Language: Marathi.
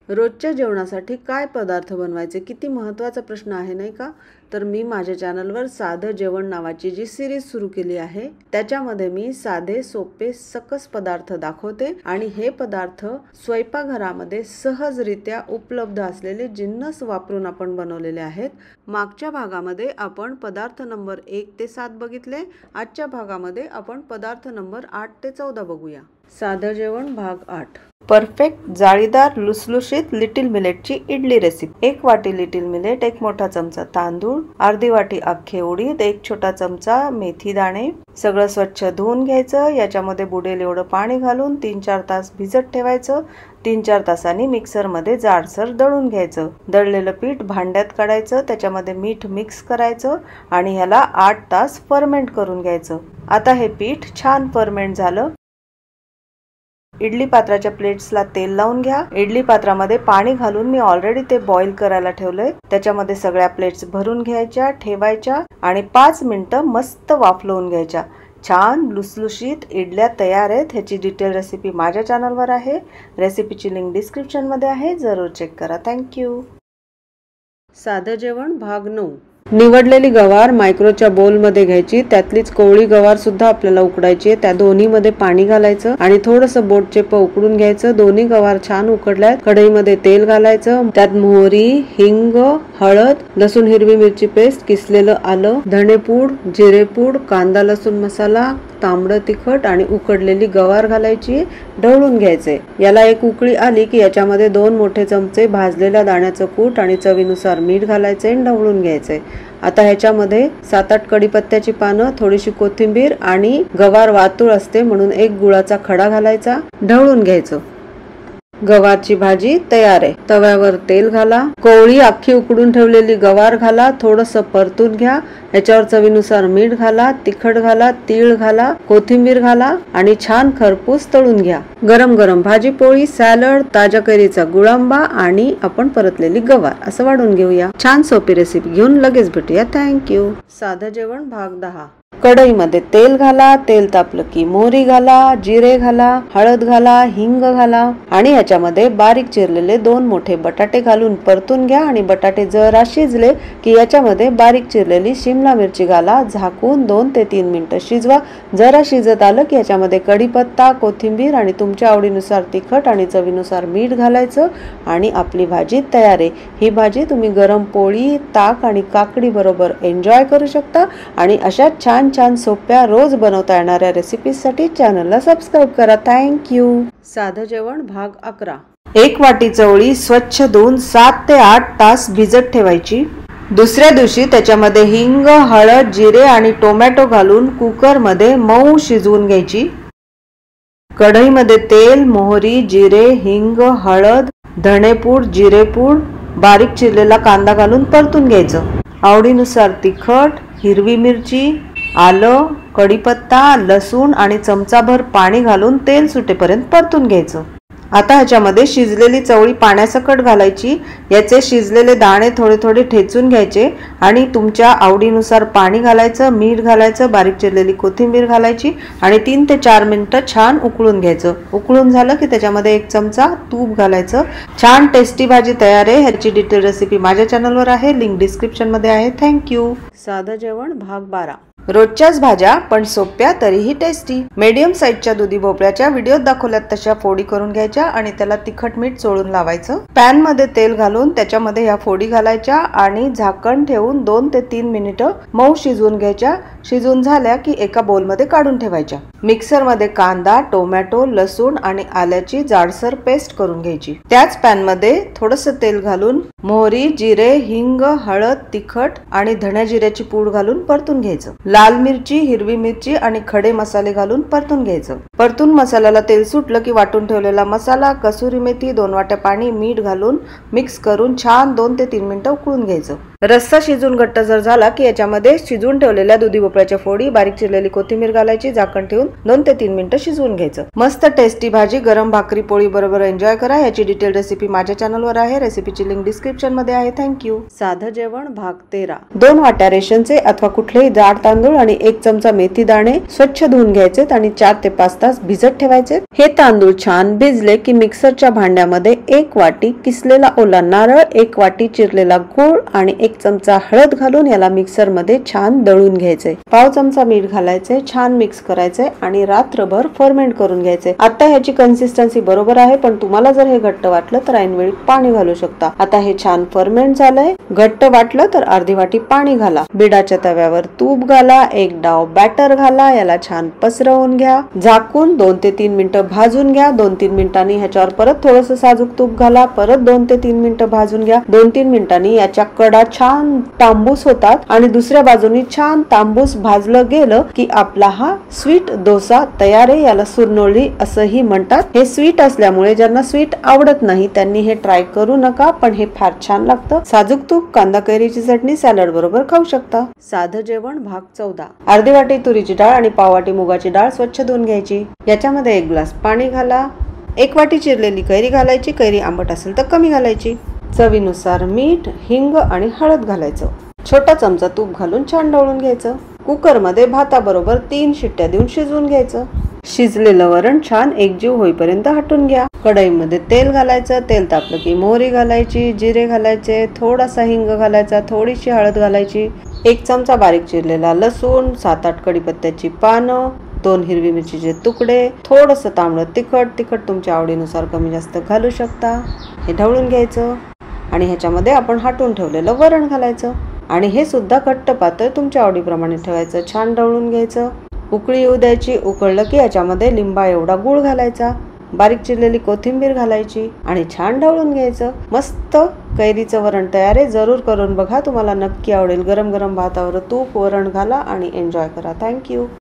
रोजच्या जेवणासाठी काय पदार्थ बनवायचे किती महत्त्वाचा प्रश्न आहे नाही का? तर मी माझ्या चॅनलवर साधं जेवण नावाची जी सिरीज सुरू केली आहे त्याच्यामध्ये मी साधे सोपे सकस पदार्थ दाखवते आणि हे पदार्थ स्वयंपाकघरामध्ये सहजरित्या उपलब्ध असलेले जिन्नस वापरून आपण बनवलेले आहेत। मागच्या भागामध्ये आपण पदार्थ नंबर 1 ते 7 बघितले। आजच्या भागामध्ये आपण पदार्थ नंबर 8 ते 14 बघूया। साधं जेवण भाग 8। परफेक्ट जाळीदार लुसलुशीत लिटिल मिलेटची इडली रेसिपी। 1 वाटी लिटिल मिलेट, 1 मोठा चमचा तांदूळ, अर्धी वाटी अख्खे उडीद, 1 छोटा चमचा मेथी दाणे। सगळं स्वच्छ धुवून घ्यायचं। याच्यामध्ये बुडेल एवढं पाणी घालून 3-4 तास भिजत ठेवायचं। 3-4 तासांनी मिक्सर मध्ये जाडसर दळून घ्यायचं। दळलेलं पीठ भांड्यात काढायचं, त्याच्यामध्ये मीठ मिक्स करायचं आणि ह्याला 8 तास फर्मेंट करून घ्यायचं। आता हे पीठ छान फर्मेंट झालं। इडली पात्राच्या प्लेट्सला तेल लावून घ्या। इडली पात्रामध्ये पाणी घालून मी ऑलरेडी ते बॉईल करायला ठेवलंय। त्याच्यामध्ये सगळ्या प्लेट्स भरून घ्यायच्या, ठेवायच्या आणि 5 मिनिटं मस्त वाफलवून घ्यायच्या। छान लुसलुशीत इडल्या तयार आहेत। ह्याची डिटेल रेसिपी माझ्या चॅनलवर आहे। रेसिपीची लिंक डिस्क्रिप्शन मध्ये आहे, जरूर चेक करा। थँक्यू। साधं जेवण भाग 9। निवडलेली गवार मायक्रोच्या बोल मध्ये घ्यायची। त्यातलीच कोवळी गवार सुद्धा आपल्याला उकडायची आहे। त्या दोन्ही मध्ये पाणी घालायचं आणि थोडंसं बोट चेप उकडून घ्यायचं। दोन्ही गवार छान उकडल्यात, कढईमध्ये तेल घालायचं। त्यात मोहरी, हिंग, हळद, लसूण हिरवी मिरची पेस्ट, किसलेलं आलं, धणेपूड, जिरेपूड, कांदा लसूण मसाला, तांबडं तिखट आणि उकडलेली गवार घालायची, ढवळून घ्यायचे। याला एक उकळी आली की याच्यामध्ये 2 मोठे चमचे भाजलेल्या दाण्याचं कूट आणि चवीनुसार मीठ घालायचे, ढवळून घ्यायचे। आता ह्याच्यामध्ये 7-8 कढीपत्त्याची पानं, थोडीशी कोथिंबीर आणि गवार वातूळ असते म्हणून 1 गुळाचा खडा घालायचा, ढवळून घ्यायचं। गवारची भाजी तयार आहे। तव्यावर तेल घाला, कोवळी अख्खी उकडून ठेवलेली गवार घाला, थोडंसं परतून घ्या। याच्यावर चवीनुसार मीठ घाला, तिखट घाला, तीळ घाला, कोथिंबीर घाला आणि छान खरपूस तळून घ्या। गरम गरम भाजी पोळी, सॅलड, ताज्या कैरीचा गुळांबा आणि आपण परतलेली गवार असं वाढून घेऊया। छान सोपी रेसिपी घेऊन लगेच भेटूया। थँक्यू। साधं जेवण भाग 10। कढईमध्ये तेल घाला, तेल तापलं की मोहरी घाला, जिरे घाला, हळद घाला, हिंग घाला आणि याच्यामध्ये बारीक चिरलेले 2 मोठे बटाटे घालून परतून घ्या आणि बटाटे जरा शिजले की याच्यामध्ये बारीक चिरलेली शिमला मिरची घाला, झाकून 2 ते 3 मिनिटं शिजवा। जरा शिजत आलं की याच्यामध्ये कढीपत्ता, कोथिंबीर आणि तुमच्या आवडीनुसार तिखट आणि चवीनुसार मीठ घालायचं आणि आपली भाजी तयार आहे। ही भाजी तुम्ही गरम पोळी, ताक आणि काकडी बरोबर एन्जॉय करू शकता आणि अशा छान सोप्या रोज बनवता येणाऱ्या रेसिपीसाठी चॅनलला सबस्क्राइब करा। थँक्यू। साधं जेवण भाग 11। 1 वाटी चवळी स्वच्छ धुवून 7 ते 8 तास भिजत ठेवायची। दुसऱ्या दिवशी त्याच्यामध्ये हिंग, हळद, जिरे आणि टोमॅटो घालून कुकर मध्ये मऊ शिजवून घ्यायची। कढईमध्ये तेल, मोहरी, जिरे, हिंग, हळद, धणेपूड, जिरेपूड, बारीक चिरलेला कांदा घालून परतून घ्यायचं। आवडीनुसार तिखट, हिरवी मिरची, आलं, कढीपत्ता, लसूण आणि चमचाभर पाणी घालून तेल सुटेपर्यंत परतून घ्यायचं। आता ह्याच्यामध्ये शिजलेली चवळी पाण्यासकट घालायची। याचे शिजलेले दाणे थोडे थोडे ठेचून घ्यायचे आणि तुमच्या आवडीनुसार पाणी घालायचं, मीठ घालायचं, बारीक चिरलेली कोथिंबीर घालायची आणि 3 ते 4 मिनिटं छान उकळून घ्यायचं। उकळून झालं की त्याच्यामध्ये 1 चमचा तूप घालायचं। छान टेस्टी भाजी तयार आहे। ह्याची डिटेल रेसिपी माझ्या चॅनलवर आहे, लिंक डिस्क्रिप्शन मध्ये आहे। थँक्यू। साधं जेवण भाग 12। रोजच्याच भाज्या पण सोप्या तरीही टेस्टी। मीडियम साईजच्या दुधी भोपळ्याच्या व्हिडिओत दाखवल्यात तशा फोडी करून घ्यायच्या आणि त्याला तिखट मीठ चोळून लावायचं। पॅन मध्ये तेल घालून त्याच्यामध्ये ह्या फोडी घालायच्या आणि झाकण ठेवून 2 ते 3 मिनिटं मऊ शिजवून घ्यायच्या। शिजून झाल्या की एका बोल मध्ये काढून ठेवायच्या। मिक्सर मध्ये कांदा, टोमॅटो, लसूण आणि आल्याची जाडसर पेस्ट करून घ्यायची। त्याच पॅन मध्ये थोडंसं तेल घालून मोहरी, जिरे, हिंग, हळद, तिखट आणि धण्या जिऱ्याची पूड घालून परतून घ्यायचं। लाल मिरची, हिरवी मिरची आणि खडे मसाले घालून परतून घ्यायचं। परतून मसाल्याला तेल सुटलं की वाटून ठेवलेला मसाला, कसुरी मेथी, 2 वाट्या पाणी, मीठ घालून मिक्स करून छान 2 ते 3 मिनिटं उकळून घ्यायचं। रस्सा शिजून घट्ट जर झाला की याच्यामध्ये शिजून ठेवलेल्या दुधी भोपळ्याच्या भोपळ्याच्या फोडी, बारीक चिरलेली कोथिंबीर घालायची, झाकण ठेवून 2 ते 3 मिनिटं शिजवून घ्यायचं। मस्त टेस्टी भाजी गरम भाकरी पोळी बरोबर एन्जॉय करा। याची डिटेल रेसिपी माझ्या चॅनलवर आहे, रेसिपीची लिंक डिस्क्रिप्शन मध्ये आहे। थँक्यू। साधं जेवण भाग 13। 2 वाट्या रेशनचे अथवा कुठलेही जाड तांदूळ आणि 1 चमचा मेथी दाणे स्वच्छ धुवून घ्यायचे आणि 4 ते 5 तास भिजत ठेवायचे। हे तांदूळ छान भिजले की मिक्सरच्या भांड्यामध्ये 1 वाटी किसलेला ओला नारळ, 1 वाटी चिरलेला गूळ आणि 1 चमचा हळद घालून याला मिक्सर मध्ये छान दळून घ्यायचे। पाव चमचा मीठ घालायचे, छान मिक्स करायचे आणि रात्रभर फर्मेंट करून घ्यायचे। आता ह्याची कन्सिस्टन्सी बरोबर आहे, पण तुम्हाला जर हे घट्ट वाटलं तर ऐनवेळी पाणी घालू शकता। आता हे छान फर्मेंट झालंय। घट्ट वाटलं तर अर्धी वाटी पाणी घाला। बिडाच्या तव्यावर तूप घाला, 1 डाव बॅटर घाला, याला छान पसरवून घ्या। झाकून 2 ते 3 मिनिटं भाजून घ्या। 2-3 मिनिटांनी ह्याच्यावर परत थोडंसं साजूक तूप घाला, परत 2 ते 3 मिनिटं भाजून घ्या। 2-3 मिनिटांनी याच्या कडा छान तांबूस होतात आणि दुसऱ्या बाजूनी छान तांबूस भाजलं गेलं की आपला हा स्वीट डोसा तयार आहे। याला सुरनोळी असंही म्हणतात। हे स्वीट असल्यामुळे ज्यांना स्वीट आवडत नाही त्यांनी हे ट्राय करू नका, पण हे फार छान लागतं। साजूक तूप, कांदा कैरीची चटणी सॅलड बरोबर खाऊ शकता। साधं जेवण भाग 14। अर्धी वाटी तुरीची डाळ आणि पाव वाटी मुगाची डाळ स्वच्छ धुवून घ्यायची। याच्यामध्ये 1 ग्लास पाणी घाला। 1 वाटी चिरलेली कैरी घालायची, कैरी आंबट असेल तर कमी घालायची। चवीनुसार मीठ, हिंग आणि हळद घालायचं। छोटा चमचा तूप घालून छान ढवळून घ्यायचं। कुकर मध्ये भाताबरोबर 3 शिट्ट्या देऊन शिजवून घ्यायचं। शिजलेलं वरण छान एकजीव होईपर्यंत हटून घ्या। कढईमध्ये तेल घालायचं। तेल तापलं की मोहरी घालायची, जिरे घालायचे, थोडासा हिंग घालायचा, थोडीशी हळद घालायची, 1 चमचा बारीक चिरलेला लसूण, 7-8 कढीपत्त्याची पानं, 2 हिरवी मिरचीचे तुकडे, थोडंसं तांबडं तिखट तुमच्या आवडीनुसार कमी जास्त घालू शकता। हे ढवळून घ्यायचं आणि ह्याच्यामध्ये आपण हटून ठेवलेलं वरण घालायचं आणि हे सुद्धा घट्ट पातळ तुमच्या आवडीप्रमाणे ठेवायचं। छान ढवळून घ्यायचं। उकळी येऊ द्यायची। उकळलं की याच्यामध्ये लिंबा एवढा गूळ घालायचा, बारीक चिरलेली कोथिंबीर घालायची आणि छान ढवळून घ्यायचं। मस्त कैरीचं वरण तयार आहे। जरूर करून बघा, तुम्हाला नक्की आवडेल। गरम गरम भातावर तूप वरण घाला आणि एन्जॉय करा। थँक्यू।